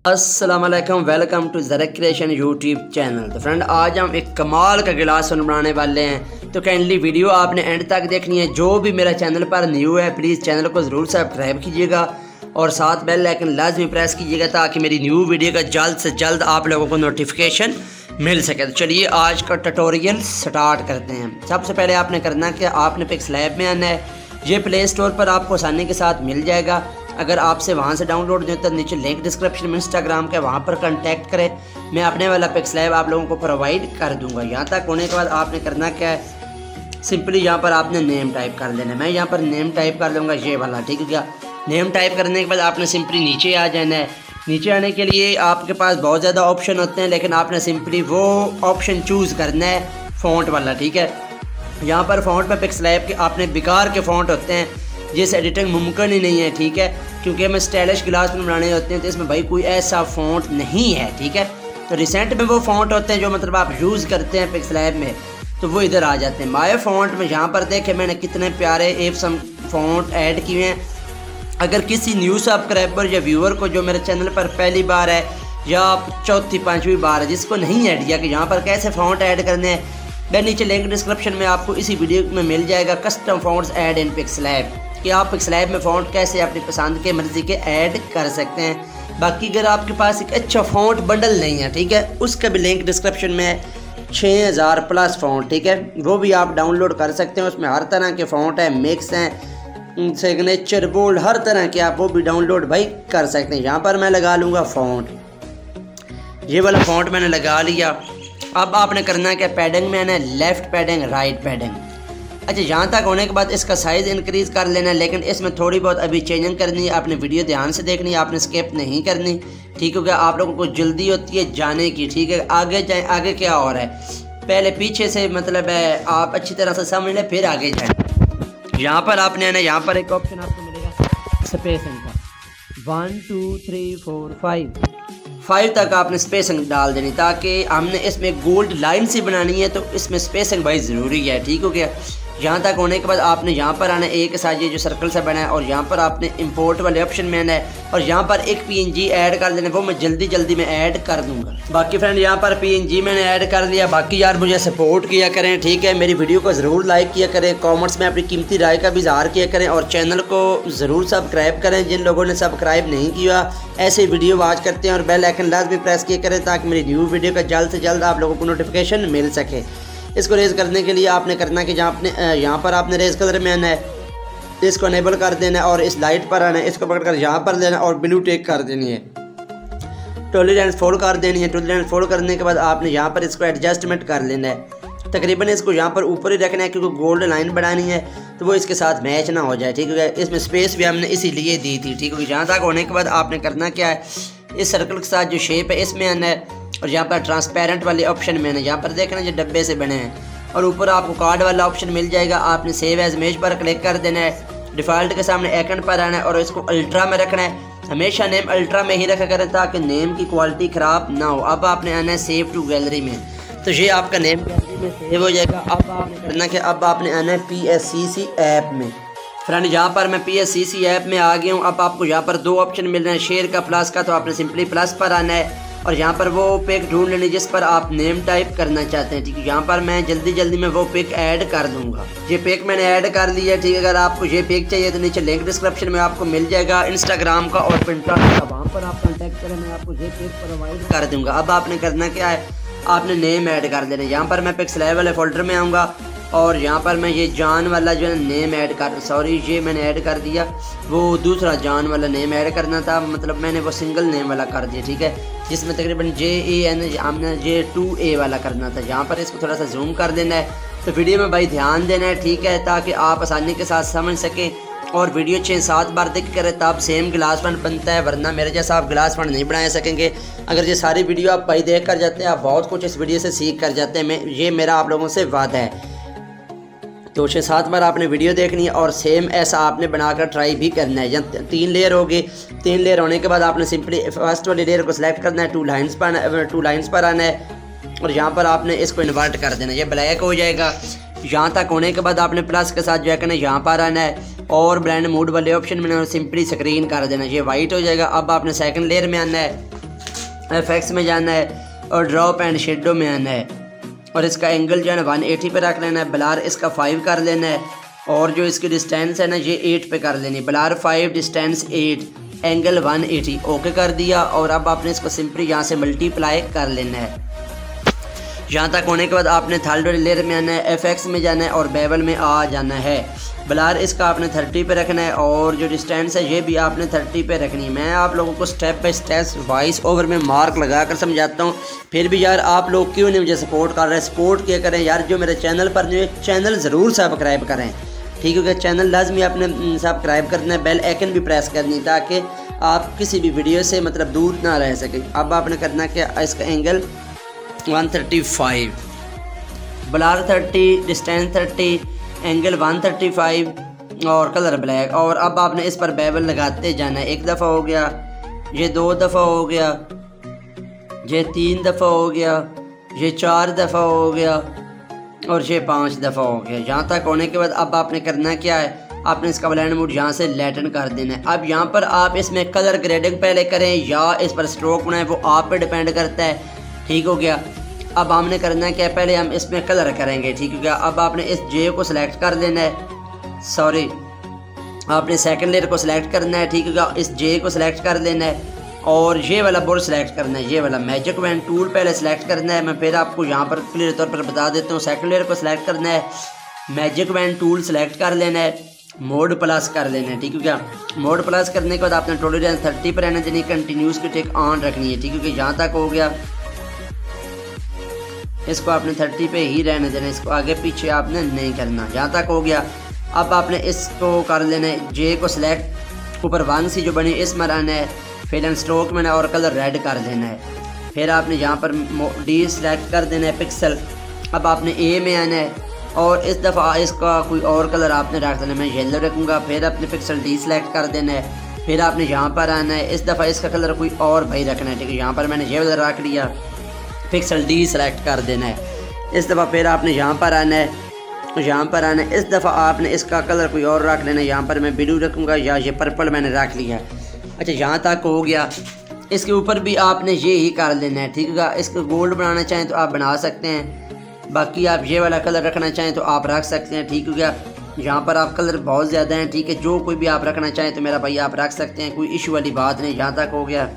अस्सलाम वालेकुम, welcome to Zarak creation YouTube channel. तो फ्रेंड, आज हम एक कमाल का गिलास बनाने वाले हैं, तो काइंडली वीडियो आपने एंड तक देखनी है। जो भी मेरा चैनल पर न्यू है प्लीज़ चैनल को ज़रूर सब्सक्राइब कीजिएगा और साथ बेल आइकन लाजमी प्रेस कीजिएगा ताकि मेरी न्यू वीडियो का जल्द से जल्द आप लोगों को नोटिफिकेशन मिल सके। तो चलिए आज का ट्यूटोरियल स्टार्ट करते हैं। सबसे पहले आपने करना कि आपने पिक्सलैब में आना है। ये प्ले स्टोर पर आपको आसानी के साथ मिल जाएगा। अगर आपसे वहाँ से डाउनलोड नहीं होता, नीचे लिंक डिस्क्रिप्शन में इंस्टाग्राम के वहाँ पर कांटेक्ट करें, मैं अपने वाला पिक्सलैब आप लोगों को प्रोवाइड कर दूँगा। यहाँ तक होने के बाद आपने करना क्या है, सिंपली यहाँ पर आपने नेम टाइप कर देना है। मैं यहाँ पर नेम टाइप कर लूँगा ये वाला, ठीक है क्या। नेम टाइप करने के बाद आपने सिंपली नीचे आ जाना है। नीचे आने के लिए आपके पास बहुत ज़्यादा ऑप्शन होते हैं, लेकिन आपने सिंपली वो ऑप्शन चूज़ करना है फ़ॉन्ट वाला, ठीक है। यहाँ पर फ़ॉन्ट में पिक्सलैब के आपने बेकार के फ़ॉन्ट होते हैं जिससे एडिटिंग मुमकिन ही नहीं है, ठीक है, क्योंकि हमें स्टाइलिश गिलास में बनाने होते हैं तो इसमें भाई कोई ऐसा फ़ॉन्ट नहीं है, ठीक है। तो रिसेंट में वो फ़ॉन्ट होते हैं जो मतलब आप यूज़ करते हैं पिक्सलैब में, तो वो इधर आ जाते हैं। माय फ़ॉन्ट में यहाँ पर देखें मैंने कितने प्यारे एप्सम फ़ॉन्ट ऐड किए हैं। अगर किसी न्यू सब्सक्राइबर या व्यूअर को जो मेरे चैनल पर पहली बार है या चौथी पाँचवीं बार है, जिसको नहीं आइडिया कि यहाँ पर कैसे फ़ॉन्ट ऐड करने हैं, मैं नीचे लिंक डिस्क्रिप्शन में आपको इसी वीडियो में मिल जाएगा custom fonts add in PixelLab, कि आप पिक्सलैब में फ़ॉन्ट कैसे अपनी पसंद के मर्ज़ी के ऐड कर सकते हैं। बाकी अगर आपके पास एक अच्छा फ़ॉन्ट बंडल नहीं है, ठीक है, उसका भी लिंक डिस्क्रिप्शन में 6000 प्लस फ़ॉन्ट, ठीक है, वो भी आप डाउनलोड कर सकते हैं। उसमें हर तरह के फ़ॉन्ट हैं, मिक्स हैं, सिग्नेचर, बोल्ड, हर तरह के आप वो भी डाउनलोड भाई कर सकते हैं। यहाँ पर मैं लगा लूँगा फ़ॉन्ट, ये वाला फ़ॉन्ट मैंने लगा लिया। अब आपने करना है कि पैडिंग में आना है, लेफ़्ट पैडिंग, राइट पैडिंग। अच्छा, यहाँ तक होने के बाद इसका साइज़ इंक्रीज़ कर लेना है, लेकिन इसमें थोड़ी बहुत अभी चेंजिंग करनी है। आपने वीडियो ध्यान से देखनी है, आपने स्किप नहीं करनी, ठीक हो गया। आप लोगों को जल्दी होती है जाने की, ठीक है, आगे जाए। आगे क्या हो रहा है पहले पीछे से मतलब है आप अच्छी तरह से समझ लें, फिर आगे जाए। यहाँ पर आपने आना, यहाँ पर एक ऑप्शन आपको मिलेगा स्पेसिंग का, 1 2 3 4 5 तक आपने स्पेसिंग डाल देनी, ताकि हमने इसमें गोल्ड लाइन से बनानी है, तो इसमें स्पेसिंग भाई ज़रूरी है, ठीक हो गया। यहाँ तक होने के बाद आपने यहाँ पर आना है, एक के साथ ये जो सर्कल सा बना है, और यहाँ पर आपने इंपोर्ट वाले ऑप्शन में आना है और यहाँ पर एक PNG ऐड कर देना, वो मैं जल्दी में ऐड कर दूँगा। बाकी फ्रेंड यहाँ पर PNG मैंने ऐड कर दिया। बाकी यार मुझे सपोर्ट किया करें, ठीक है, मेरी वीडियो को ज़रूर लाइक किया करें, कॉमेंट्स में अपनी कीमती राय का भी इज़हार किया करें और चैनल को ज़रूर सब्सक्राइब करें। जिन लोगों ने सब्सक्राइब नहीं किया ऐसे वीडियो वॉच करते हैं, और बेल आइकन लाजमी प्रेस किया करें ताकि मेरी न्यू वीडियो का जल्द से जल्द आप लोगों को नोटिफिकेशन मिल सके। इसको रेज़ करने के लिए आपने करना कि यहाँ पर आपने रेज़ कलर में आना है, इसको अनेबल कर देना है और इस लाइट पर आना है, इसको पकड़कर यहाँ पर लेना और ब्लू टिक कर देनी है, टॉलरेंस फोल्ड कर देनी है। टॉलरेंस फोल्ड करने के बाद आपने यहाँ पर इसको एडजस्टमेंट कर लेना है। तकरीबन इसको यहाँ पर ऊपर ही रखना है क्योंकि गोल्ड लाइन बनानी है तो वो इसके साथ मैच ना हो जाए, ठीक है। इसमें स्पेस भी हमने इसीलिए दी थी, ठीक है। यहाँ तक होने के बाद आपने करना क्या है, इस सर्कल के साथ जो शेप है इसमें आना है और यहाँ पर ट्रांसपेरेंट वाले ऑप्शन में आना है। यहाँ पर देखना जो डब्बे से बने हैं और ऊपर आपको कार्ड वाला ऑप्शन मिल जाएगा। आपने सेव एज इमेज पर क्लिक कर देना है। डिफ़ॉल्ट के सामने आइकन पर आना है और इसको अल्ट्रा में रखना है। हमेशा नेम अल्ट्रा में ही रखा करें ताकि नेम की क्वालिटी ख़राब ना हो। अब आपने आना है सेव टू गैलरी में, तो ये आपका नेम गैलरी में सेव हो जाएगा। अब आपने करना कि अब आपने आना है PSCC ऐप में। फ्रेंड यहाँ पर मैं PSCC ऐप में आ गया हूँ। अब आपको यहाँ पर दो ऑप्शन मिल रहे हैं, शेयर का, प्लस का, तो आपने सिंपली प्लस पर आना है और यहाँ पर वो पिक ढूंढ लेनी जिस पर आप नेम टाइप करना चाहते हैं, ठीक है। यहाँ पर मैं जल्दी में वो पिक ऐड कर दूँगा। ये पिक मैंने ऐड कर लिया, ठीक है। अगर आपको ये पिक चाहिए तो नीचे लिंक डिस्क्रिप्शन में आपको मिल जाएगा इंस्टाग्राम का और पिंटरेस्ट का, वहाँ पर आप कॉन्टैक्ट करें, मैं आपको ये पिक प्रोवाइड कर दूँगा। अब आपने करना क्या है, आपने नेम ऐड कर देना। यहाँ पर मैं पिक्सलैब वाले फोल्डर में आऊँगा और यहाँ पर मैं ये जान वाला जो है नेम ऐड कर, सॉरी ये मैंने ऐड कर दिया, वो दूसरा जान वाला नेम ऐड करना था, मतलब मैंने वो सिंगल नेम वाला कर दिया, ठीक है, जिसमें तकरीबन JAN हमने J2A वाला करना था। यहाँ पर इसको थोड़ा सा जूम कर देना है। तो वीडियो में भाई ध्यान देना है, ठीक है, ताकि आप आसानी के साथ समझ सकें और वीडियो 6-7 बार देख करें तब सेम गिलास फंड बनता है, वरना मेरे जैसा आप गिलास फंड नहीं बना सकेंगे। अगर ये सारी वीडियो आप भाई देख कर जाते हैं, आप बहुत कुछ इस वीडियो से सीख कर जाते हैं। ये मेरा आप लोगों से वादा है। तो 6-7 बार आपने वीडियो देखनी है और सेम ऐसा आपने बनाकर ट्राई भी करना है। जब 3 लेयर होगी, 3 लेयर होने के बाद आपने सिंपली फर्स्ट वाली लेयर को सिलेक्ट करना है, 2 लाइन्स पर आना है और यहाँ पर आपने इसको इन्वर्ट कर देना, ये ब्लैक हो जाएगा। यहाँ तक होने के बाद आपने प्लस के साथ जो है करना यहाँ पर आना है और ब्लेंड मोड वाले ऑप्शन में सिंपली स्क्रीन कर देना, ये वाइट हो जाएगा। अब आपने सेकंड लेयर में आना है FX में जाना है और ड्रॉप एंड शेडो में आना है और इसका एंगल जो है ना 180 पे रख लेना है। ब्लर इसका 5 कर लेना है और जो इसकी डिस्टेंस है ना ये 8 पे कर लेनी है। ब्लर 5 डिस्टेंस 8 एंगल 180 ओके कर दिया। और अब आपने इसको सिंपली यहाँ से मल्टीप्लाई कर लेना है। यहाँ तक होने के बाद आपने थर्ड लेयर में आना है, FX में जाना है और बेवल में आ जाना है। ब्लर इसका आपने 30 पे रखना है और जो डिस्टेंस है ये भी आपने 30 पे रखनी है। मैं आप लोगों को step by step voice over में मार्क लगा कर समझाता हूँ। फिर भी यार आप लोग क्यों नहीं मुझे सपोर्ट कर रहे हैं? सपोर्ट किया करें यार। जो मेरे चैनल पर जो चैनल ज़रूर सब्सक्राइब करें, ठीक है? चैनल लाजमी आपने सब्सक्राइब करना है, बेल आइकन भी प्रेस करनी ताकि आप किसी भी वीडियो से मतलब दूर ना रह सकें। अब आपने करना क्या, इसका एंगल 135, ब्लर 30, डिस्टेंस 30, एंगल 135 और कलर ब्लैक। और अब आपने इस पर बेवल लगाते जाना है। 1 दफ़ा हो गया, ये 2 दफ़ा हो गया, ये 3 दफ़ा हो गया, ये 4 दफ़ा हो गया और ये 5 दफ़ा हो गया। यहाँ तक होने के बाद अब आपने करना क्या है, आपने इसका ब्लेंड मोड यहाँ से लेटन कर देना है। अब यहाँ पर आप इसमें कलर ग्रेडिंग पहले करें या इस पर स्ट्रोक बनाएं, वो आप पे डिपेंड करता है। ठीक हो गया। अब हमने करना क्या, पहले हम इसमें कलर करेंगे। ठीक हो गया। अब आपने इस जे को सिलेक्ट कर देना है, सॉरी आपने सेकंड लेयर को सिलेक्ट करना है। ठीक है, इस जे को सिलेक्ट कर लेना है और ये वाला बोर्ड सेलेक्ट करना है। ये वाला मैजिक वैन टूल पहले सेलेक्ट करना है। मैं फिर आपको यहाँ पर क्लियर तौर पर बता देता हूँ। सेकंड लेयर को सिलेक्ट करना है, मैजिक वैन टूल सेलेक्ट कर लेना है, मोड प्लस कर लेना है। ठीक है क्या, मोड प्लस करने के बाद आपने टॉलरेंस 30 पर रहना चाहिए, कंटिन्यूस की टिक ऑन रखनी है। ठीक है, यहाँ तक हो गया। इसको आपने 30 पे ही रहने देना, इसको आगे पीछे आपने नहीं करना। जहाँ तक हो गया। अब आपने इसको कर लेना है, जे को सिलेक्ट, ऊपर 1 सी जो बनी इसमें रहना है, फिर एंड स्ट्रोक में और कलर रेड कर देना है। फिर आपने यहाँ पर डी सिलेक्ट कर देना है, पिक्सल। अब आपने ए में आना है और इस दफ़ा इसका कोई और कलर आपने रख देना है। मैं येलो रखूँगा। फिर अपने पिक्सल डी सिलेक्ट कर देना है। फिर आपने यहाँ पर आना है, इस दफ़ा इसका कलर कोई और भाई रखना है। ठीक है, यहाँ पर मैंने ये वाला रख लिया, पिक्सल डी सेलेक्ट कर देना है। इस दफ़ा फिर आपने यहाँ पर आना है, यहाँ पर आना है। इस दफ़ा आपने इसका कलर कोई और रख लेना है। यहाँ पर मैं ब्लू रखूँगा या ये पर्पल मैंने रख लिया। अच्छा, यहाँ तक हो गया। इसके ऊपर भी आपने ये ही कर लेना है। ठीक है, इसको गोल्ड बनाना चाहें तो आप बना सकते हैं, बाकी आप ये वाला कलर रखना चाहें तो आप रख सकते हैं। ठीक है, यहाँ पर आप कलर बहुत ज़्यादा हैं। ठीक है, जो कोई भी आप रखना चाहें तो मेरा भाई आप रख सकते हैं, कोई इशू वाली बात नहीं। यहाँ तक हो गया।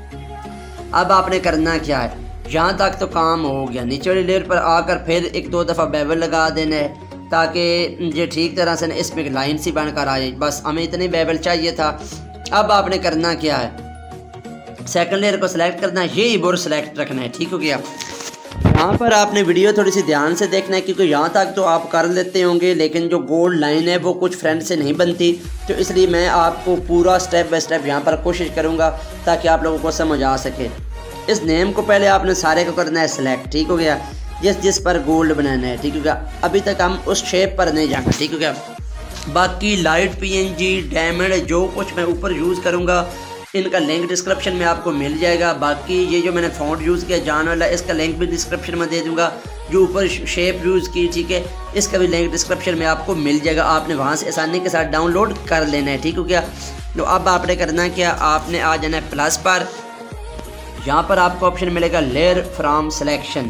अब आपने करना क्या है, यहाँ तक तो काम हो गया। नीचे वाली लेयर पर आकर फिर 1-2 दफ़ा बेवल लगा देना है ताकि ये ठीक तरह से ना इसमें लाइन सी बनकर आ जाए। बस हमें इतनी बेवल चाहिए था। अब आपने करना क्या है, सेकंड लेयर को सिलेक्ट करना है, ये बोर्ड सेलेक्ट रखना है। ठीक हो गया। यहाँ पर आपने वीडियो थोड़ी सी ध्यान से देखना है क्योंकि यहाँ तक तो आप कर लेते होंगे, लेकिन जो गोल्ड लाइन है वो कुछ फ्रेंड से नहीं बनती, तो इसलिए मैं आपको पूरा स्टेप बाय स्टेप यहाँ पर कोशिश करूँगा ताकि आप लोगों को समझ आ सके। इस नेम को पहले आपने सारे को करना है सिलेक्ट। ठीक हो गया, जिस पर गोल्ड बनाना है। ठीक हो गया। अभी तक हम उस शेप पर नहीं जाना। ठीक हो गया। बाकी लाइट PNG डायमंड जो कुछ मैं ऊपर यूज़ करूँगा इनका लिंक डिस्क्रिप्शन में आपको मिल जाएगा। बाकी ये जो मैंने फ़ॉन्ट यूज़ किया जान वाला, इसका लिंक भी डिस्क्रिप्शन में दे दूँगा। जो ऊपर शेप यूज़ की, ठीक है, इसका भी लिंक डिस्क्रिप्शन में आपको मिल जाएगा। आपने वहाँ से आसानी के साथ डाउनलोड कर लेना है। ठीक हो गया। तो अब आपने करना क्या, आपने आ जाना है प्लस पर। यहाँ पर आपको ऑप्शन मिलेगा लेयर फ्रॉम सिलेक्शन।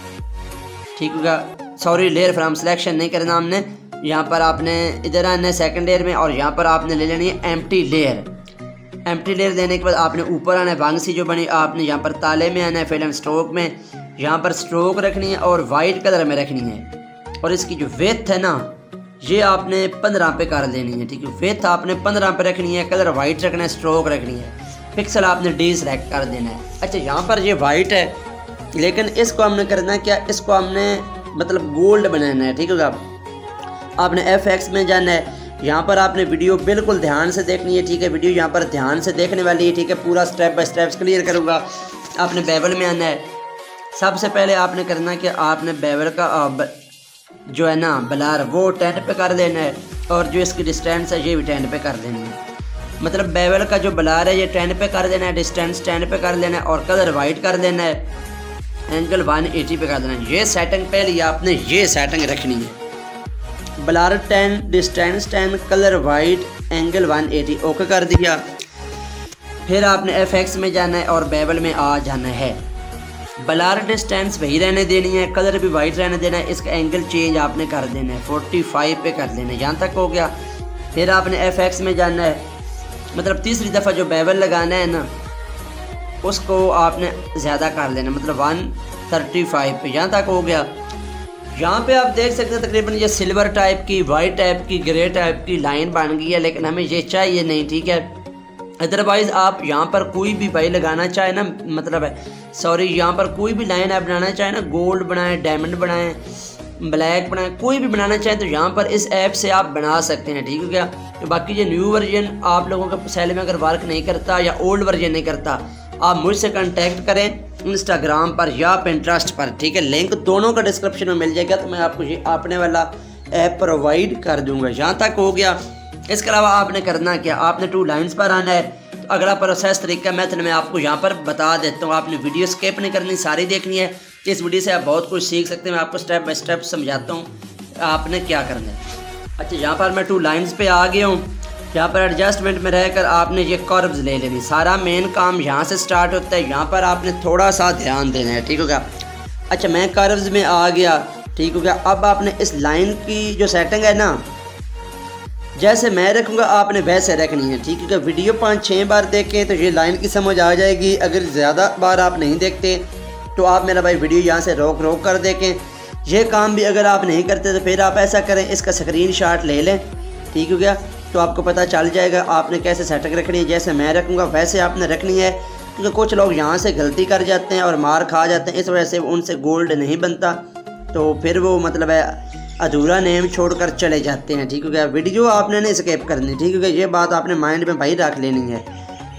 ठीक होगा, सॉरी लेयर फ्रॉम सिलेक्शन नहीं करना हमने। यहाँ पर आपने इधर आना है सेकंड लेयर में और यहाँ पर आपने ले लेनी है एम्प्टी लेयर। एम्प्टी लेयर देने के बाद आपने ऊपर आना है, वांग सी जो बनी आपने यहाँ पर ताले में आना है, फिल एंड स्ट्रोक में यहाँ पर स्ट्रोक रखनी है और वाइट कलर में रखनी है। और इसकी जो विड्थ है ना, ये आपने 15 पे कर लेनी है। ठीक है, विड्थ आपने 15 पे रखनी है, कलर वाइट रखना है, स्ट्रोक रखनी है, पिक्सल आपने डी सेलेक्ट कर देना है। अच्छा, यहाँ पर ये वाइट है लेकिन इसको हमने करना है क्या, इसको हमने मतलब गोल्ड बनाना है। ठीक होगा, आपने FX में जाना है। यहाँ पर आपने वीडियो बिल्कुल ध्यान से देखनी है। ठीक है, वीडियो यहाँ पर ध्यान से देखने वाली है। ठीक है, पूरा स्टेप बाय स्टेप क्लियर करूँगा। आपने बेवल में आना है। सबसे पहले आपने करना कि आपने बेवल का जो है ना ब्लर वो 10 पे कर देना है और जो इसकी डिस्टेंस है ये भी 10 पे कर देनी है। मतलब बेवल का जो ब्लर है ये 10 पे कर देना है, डिस्टेंस 10 पे कर देना है और कलर वाइट कर देना है, एंगल 180 पे कर देना है। ये सेटिंग पहले आपने ये सेटिंग रखनी है। Blur 10, distance 10, colour white, angle 180 okay कर दिया। फिर आपने FX में जाना है और बेवल में आ जाना है। ब्लर डिस्टेंस वही रहने देनी है, कलर भी वाइट रहने देना है। इसका एंगल चेंज आपने कर देना है, 45 पे कर देना है। यहाँ तक हो गया। फिर आपने FX में जाना है, मतलब तीसरी दफ़ा जो बेवल लगाना है ना उसको आपने ज़्यादा कर लेना, मतलब 135 पे। यहाँ तक हो गया। यहाँ पे आप देख सकते हैं तकरीबन ये सिल्वर टाइप की, वाइट टाइप की, ग्रे टाइप की लाइन बन गई है, लेकिन हमें ये चाहिए नहीं, ठीक है। अदरवाइज़ आप यहाँ पर कोई भी भाई लगाना चाहे ना, मतलब सॉरी यहाँ पर कोई भी लाइन आप बनाना चाहे ना, गोल्ड बनाएं, डायमंड बनाएं, ब्लैक बनाएं, कोई भी बनाना चाहें तो यहाँ पर इस ऐप से आप बना सकते हैं, ठीक है क्या। तो बाकी ये न्यू वर्जन आप लोगों का सेल में अगर वर्क नहीं करता या ओल्ड वर्जन नहीं करता, आप मुझसे कांटेक्ट करें इंस्टाग्राम पर या पिंटरेस्ट पर, ठीक है। लिंक दोनों का डिस्क्रिप्शन में मिल जाएगा, तो मैं आपको ये आपने वाला ऐप प्रोवाइड कर दूंगा। यहाँ तक हो गया। इसके अलावा आपने करना क्या, आपने 2 लाइन्स पर आना है। तो अगला प्रोसेस तरीका मेथड मैं आपको यहाँ पर बता देता हूँ। आपने वीडियो स्किप नहीं करनी, सारी देखनी है। इस वीडियो से आप बहुत कुछ सीख सकते हैं। मैं आपको स्टेप बाय स्टेप समझाता हूँ आपने क्या करना है। अच्छा, यहाँ पर मैं 2 लाइन्स पे आ गया हूँ। यहाँ पर एडजस्टमेंट में रहकर आपने ये कर्व्स ले लेनी। सारा मेन काम यहाँ से स्टार्ट होता है। यहाँ पर आपने थोड़ा सा ध्यान देना है, ठीक हो गया। अच्छा, मैं कर्व्स में आ गया, ठीक हो गया। अब आपने इस लाइन की जो सेटिंग है ना, जैसे मैं रखूँगा आपने वैसे रखनी है, ठीक है। वीडियो 5-6 बार देखें तो ये लाइन की समझ आ जाएगी। अगर ज़्यादा बार आप नहीं देखते तो आप मेरा भाई वीडियो यहाँ से रोक रोक कर देखें। ये काम भी अगर आप नहीं करते तो फिर आप ऐसा करें, इसका स्क्रीनशॉट ले लें, ठीक हो गया। तो आपको पता चल जाएगा आपने कैसे सेटिंग रखनी है। जैसे मैं रखूँगा वैसे आपने रखनी है, क्योंकि कुछ लोग यहाँ से गलती कर जाते हैं और मार खा जाते हैं, इस वजह से उनसे गोल्ड नहीं बनता, तो फिर वो मतलब है अधूरा नेम छोड़कर चले जाते हैं, ठीक हो गया। वीडियो आपने नहीं स्किप करनी, ठीक हो गया। ये बात आपने माइंड में भाई रख लेनी है।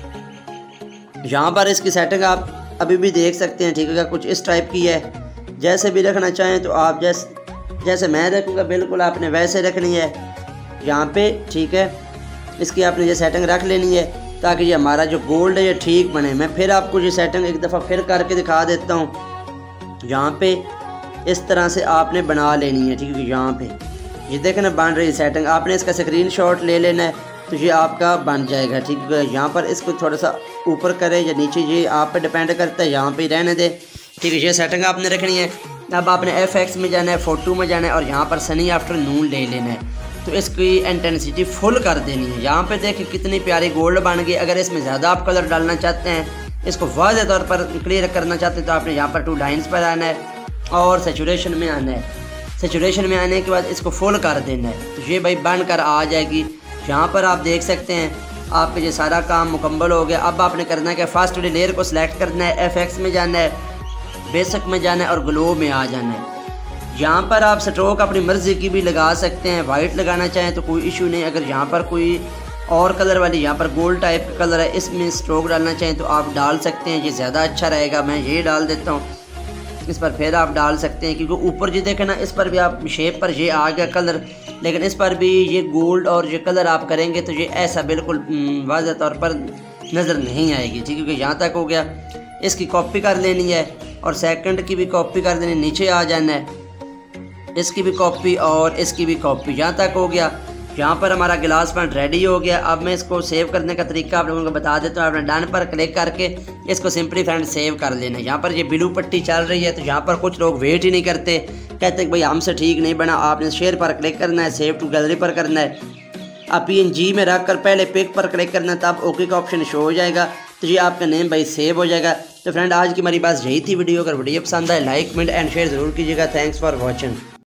यहाँ पर इसकी सेटिंग आप अभी भी देख सकते हैं, ठीक हो गया। कुछ इस टाइप की है। जैसे भी रखना चाहें तो आप जैसे मैं रखूँगा बिल्कुल आपने वैसे रखनी है यहाँ पे, ठीक है। इसकी आपने ये सेटिंग रख लेनी है ताकि ये हमारा जो गोल्ड है ये ठीक बने। मैं फिर आपको ये सेटिंग एक दफ़ा फिर करके दिखा देता हूँ। यहाँ पे इस तरह से आपने बना लेनी है, ठीक है। यहाँ पे ये देखें ना बन रही सेटिंग, आपने इसका स्क्रीनशॉट ले लेना है तो ये आपका बन जाएगा, ठीक है। यहाँ पर इसको थोड़ा सा ऊपर करें या नीचे, ये आप पे डिपेंड करता है, यहाँ पे रहने दें, ठीक है। ये सेटिंग आपने रखनी है। अब आपने FX में जाना है, फोटो में जाना है और यहाँ पर सनी आफ्टरनून ले लेना है। तो इसकी इंटेंसिटी फुल कर देनी है। यहाँ पे देखें कितनी प्यारी गोल्ड बन गई। अगर इसमें ज़्यादा आप कलर डालना चाहते हैं, इसको वाज़ेह तौर पर क्लियर करना चाहते हैं, तो आपने यहाँ पर 2 लाइन्स पर आना है और सैचुरेशन में आना है। सैचुरेशन में आने के बाद इसको फुल कर देना है, तो ये भाई बन कर आ जाएगी। यहाँ पर आप देख सकते हैं आपका ये सारा काम मुकम्मल हो गया। अब आपने करना है कि फर्स्ट वाली लेयर को सिलेक्ट करना है, FX में जाना है, बेसिक में जाना है और ग्लो में आ जाना है। यहाँ पर आप स्ट्रोक अपनी मर्ज़ी की भी लगा सकते हैं। वाइट लगाना चाहें तो कोई इशू नहीं। अगर यहाँ पर कोई और कलर वाली, यहाँ पर गोल्ड टाइप का कलर है, इसमें स्ट्रोक डालना चाहें तो आप डाल सकते हैं, ये ज़्यादा अच्छा रहेगा। मैं ये डाल देता हूँ इस पर, फिर आप डाल सकते हैं, क्योंकि ऊपर जो देखें ना इस पर भी आप शेप पर ये आ गया कलर, लेकिन इस पर भी ये गोल्ड और ये कलर आप करेंगे तो ये ऐसा बिल्कुल वाज़ेह तौर पर नज़र नहीं आएगी, ठीक है। यहाँ तक हो गया। इसकी कॉपी कर लेनी है और सेकंड की भी कॉपी कर देनी, नीचे आ जाना है, इसकी भी कॉपी और इसकी भी कॉपी। यहाँ तक हो गया। यहाँ पर हमारा गिलास पेंट रेडी हो गया। अब मैं इसको सेव करने का तरीका आप लोगों को बता देता हूँ। आपने डन पर क्लिक करके इसको सिंपली फ्रेंड सेव कर लेना है। यहाँ पर ये ब्लू पट्टी चल रही है, तो यहाँ पर कुछ लोग वेट ही नहीं करते, कहते हैं भाई हमसे ठीक नहीं बना। आपने शेयर पर क्लिक करना है, सेव टू गैलरी पर करना है, आप PNG में रख कर पहले पिक पर क्लिक करना है, तब ओके का ऑप्शन शो हो जाएगा, तो ये आपका नेम भाई सेव हो जाएगा। तो फ्रेंड आज की हमारी बात यही थी। वीडियो अगर वीडियो पसंद आए लाइक कमेंट एंड शेयर ज़रूर कीजिएगा। Thanks for watching.